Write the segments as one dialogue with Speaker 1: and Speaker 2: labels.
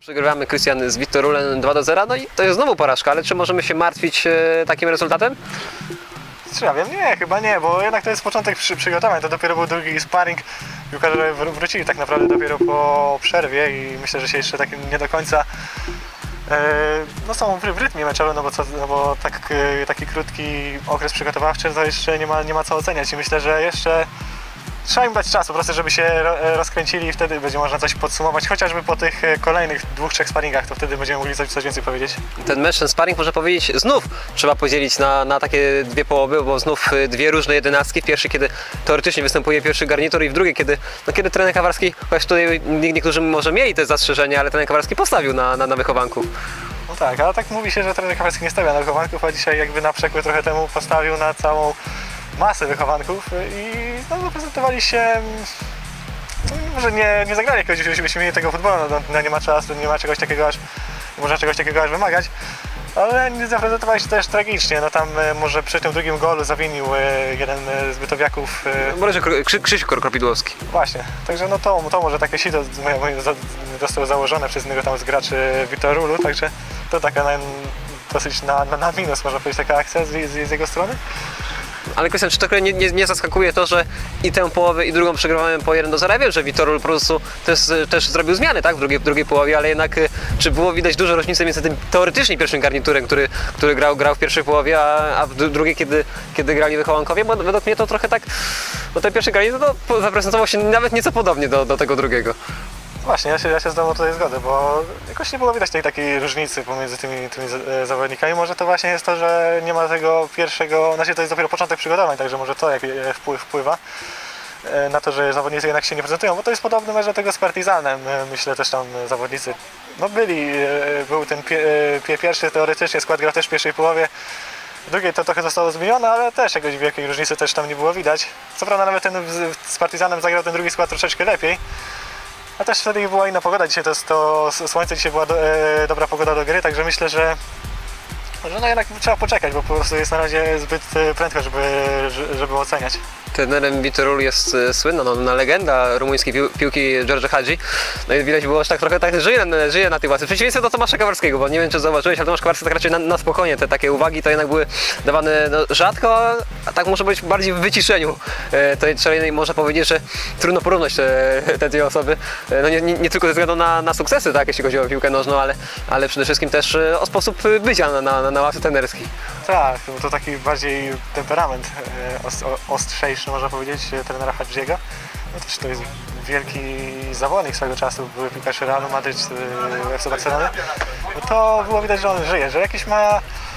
Speaker 1: Przegrywamy, Krystian, z Vittorulem 2-0, no i to jest znowu porażka, ale czy możemy się martwić takim rezultatem?
Speaker 2: Czy ja wiem? Nie, chyba nie, bo jednak to jest początek przygotowań, to dopiero był drugi sparring. Piłkarze wrócili tak naprawdę dopiero po przerwie i myślę, że się jeszcze tak nie do końca no są w rytmie meczowym, no bo taki krótki okres przygotowawczy to jeszcze nie ma co oceniać i myślę, że jeszcze trzeba im dać czas po prostu, żeby się rozkręcili i wtedy będzie można coś podsumować, chociażby po tych kolejnych 2-3 sparingach, to wtedy będziemy mogli coś więcej powiedzieć.
Speaker 1: Ten mecz, ten sparring, można powiedzieć, znów trzeba podzielić na takie dwie połowy, bo znów dwie różne jedenastki. W pierwszej, kiedy teoretycznie występuje pierwszy garnitur, i w drugiej, kiedy trener Kawarski, chociaż tutaj niektórzy może mieli te zastrzeżenia, ale trener Kawarski postawił na wychowanków.
Speaker 2: No tak, ale tak mówi się, że trener Kawarski nie stawia na wychowanków, a dzisiaj jakby na przekór trochę temu postawił na całą masę wychowanków i no, zaprezentowali się, może nie zagrali jakiegoś wyśmienitego futbolu, no, nie ma czasu, nie ma czegoś takiego aż, można czegoś takiego aż wymagać, ale nie zaprezentowali się też tragicznie, no tam może przy tym drugim golu zawinił jeden z bytowiaków.
Speaker 1: Krzysiu Kropidłowski.
Speaker 2: Właśnie, także no to może takie sito zostało założone przez jednego tam z graczy Vittorulu, także to taka dosyć na minus, można powiedzieć, taka akcja z jego strony.
Speaker 1: Ale Krystian, czy to nie zaskakuje to, że i tę połowę, i drugą przegrywamy po 1-0? Ja wiem, że Vittorul po prostu też zrobił zmiany, tak, w drugiej połowie, ale jednak czy było widać dużo różnicy między tym teoretycznie pierwszym garniturem, który grał w pierwszej połowie, a w drugiej, kiedy grali wychowankowie? Bo według mnie to trochę tak, bo ten pierwszy garnitur zaprezentował się nawet nieco podobnie do tego drugiego.
Speaker 2: Właśnie, ja się znowu tutaj zgodzę, bo jakoś nie było widać tej takiej różnicy pomiędzy tymi zawodnikami. Może to właśnie jest to, że nie ma tego pierwszego, znaczy to jest dopiero początek przygotowań, także może to wpływa na to, że zawodnicy jednak się nie prezentują, bo to jest podobny mecz do tego z Partizanem. Myślę też tam zawodnicy, no był ten pierwszy teoretycznie skład grał też w pierwszej połowie. W drugiej to trochę zostało zmienione, ale też jakiejś wielkiej różnicy też tam nie było widać. Co prawda nawet ten z Partizanem zagrał ten drugi skład troszeczkę lepiej. A też wtedy była inna pogoda, dzisiaj to słońce, dzisiaj była dobra pogoda do gry, także myślę, że no jednak trzeba poczekać, bo po prostu jest na razie zbyt prędko, żeby oceniać.
Speaker 1: Trenerem Vittorulu jest słynna legenda rumuńskiej piłki George Hagi. No i widać było, że tak trochę żyje na tej ławce. W przeciwieństwie do Tomasza Kawarskiego, bo nie wiem, czy zauważyłeś, ale Tomasz Kawarski tak raczej na spokojnie te takie uwagi to jednak były dawane rzadko, a tak może być bardziej w wyciszeniu. Czyli można powiedzieć, że trudno porównać te dwie osoby. No nie tylko ze względu na sukcesy, tak, jeśli chodzi o piłkę nożną, ale przede wszystkim też o sposób bycia na ławce trenerskiej.
Speaker 2: Tak, to taki bardziej temperament ostrzejszy, można powiedzieć, trenera Hagiego. No też to jest wielki zawodnik swego czasu, były piłkarz Realu Madryt, FC Barcelony. No to było widać, że on żyje, że jakiś ma,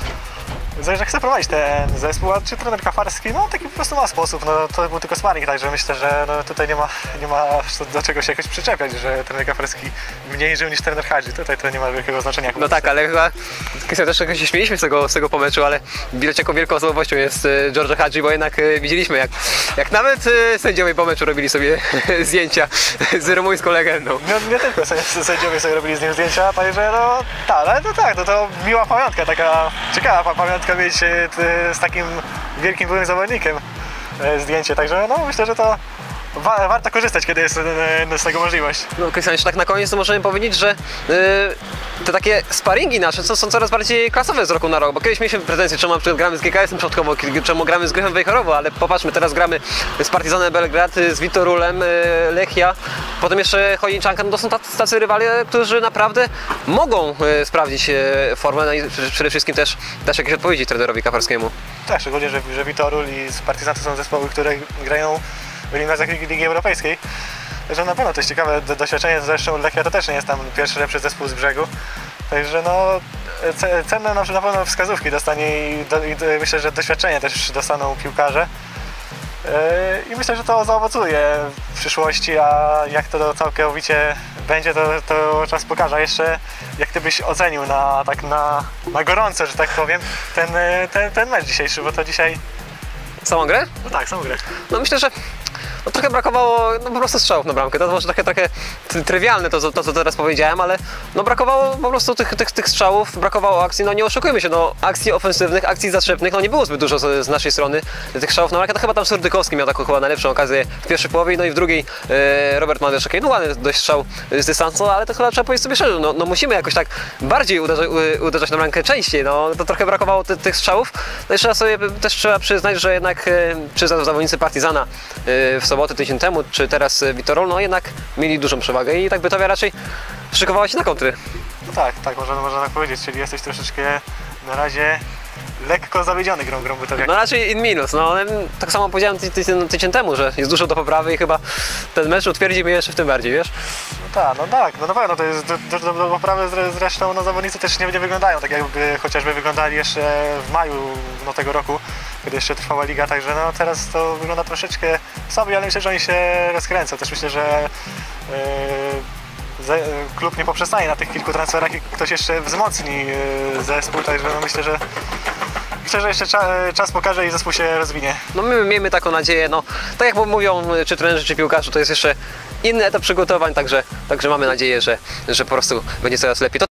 Speaker 2: że chce prowadzić ten zespół, a czy trener Kawarski, no taki po prostu ma sposób, no to był tylko sparring, także myślę, że no, tutaj nie ma do czego się jakoś przyczepiać, że trener Kawarski mniej żył niż trener Hagi, tutaj to nie ma wielkiego znaczenia.
Speaker 1: No tak, ale chyba też trochę się śmieliśmy z tego pomeczu, ale widać jaką wielką osobowością jest George Hagi, bo jednak widzieliśmy jak nawet sędziowie po meczu robili sobie zdjęcia z rumuńską legendą.
Speaker 2: Nie tylko sędziowie sobie robili z nim zdjęcia, także no tak, ale to miła pamiątka, taka ciekawa pamiątka mieć z takim wielkim byłym zawodnikiem zdjęcie, także no myślę, że to warto korzystać, kiedy jest z tego możliwość.
Speaker 1: No Krystian, jeszcze tak na koniec to możemy powiedzieć, że te takie sparingi nasze są coraz bardziej klasowe z roku na rok, bo kiedyś mieliśmy pretensje, czemu na przykład gramy z GKS-em Przodkowo, czemu gramy z Gryfem Wejherowo, ale popatrzmy, teraz gramy z Partizanem Belgrad, z Vittorulem, Lechia, potem jeszcze Chojniczanka, no to są tacy rywale, którzy naprawdę mogą sprawdzić formę, no i przede wszystkim też dać jakieś odpowiedzi trenerowi Kawarskiemu.
Speaker 2: Tak, szczególnie, że Vittorul i Partizan to są zespoły, które grają w eliminacjach Ligi Europejskiej. Także na pewno to jest ciekawe doświadczenie, zresztą Lechia to też nie jest tam pierwszy lepszy zespół z brzegu. Także no cenne na pewno wskazówki dostanie i myślę, że doświadczenie też dostaną piłkarze. I myślę, że to zaowocuje w przyszłości, a jak to całkowicie będzie, to czas pokaże. Jeszcze jak ty byś ocenił na gorąco, że tak powiem, ten mecz dzisiejszy, bo to dzisiaj...
Speaker 1: Samą grę?
Speaker 2: No tak, samą grę.
Speaker 1: No myślę, że no, trochę brakowało no, po prostu strzałów na bramkę. To może trochę trywialne to, co teraz powiedziałem, ale no, brakowało po prostu tych strzałów, brakowało akcji. No nie oszukujmy się, no, akcji ofensywnych, akcji zatrzepnych, no nie było zbyt dużo z naszej strony tych strzałów na bramkę. To chyba tam Surdykowski miał taką chyba najlepszą okazję w pierwszej połowie, no i w drugiej Robert Madeszek. No ładny dość strzał z dystansu, ale to chyba trzeba powiedzieć sobie szczerze, no musimy jakoś tak bardziej uderzać na bramkę częściej, no to trochę brakowało tych strzałów. No jeszcze raz sobie też trzeba przyznać, że jednak czy zawodnicy Partizana w sobotę tydzień temu, czy teraz Viitorul, no jednak mieli dużą przewagę i tak Bytowia raczej szykowała się na kontry.
Speaker 2: No tak, można tak powiedzieć, czyli jesteś troszeczkę na razie lekko zawiedziony grą Bytowia.
Speaker 1: No raczej in minus, no ale tak samo powiedziałem tydzień temu, że jest dużo do poprawy i chyba ten mecz utwierdzi mnie jeszcze w tym bardziej, wiesz?
Speaker 2: No tak, no na pewno to jest dużo do poprawy, zresztą no, zawodnicy też nie wyglądają tak jakby chociażby wyglądali jeszcze w maju no, tego roku, kiedy jeszcze trwała liga, także no teraz to wygląda troszeczkę słabiej, ale myślę, że oni się rozkręcą. Też myślę, że klub nie poprzestanie na tych kilku transferach i ktoś jeszcze wzmocni zespół, także no, myślę, że jeszcze czas pokaże i zespół się rozwinie.
Speaker 1: No my miejmy taką nadzieję, no tak jak mówią czy trenerzy, czy piłkarze, to jest jeszcze inny etap przygotowań, także mamy nadzieję, że po prostu będzie coraz lepiej.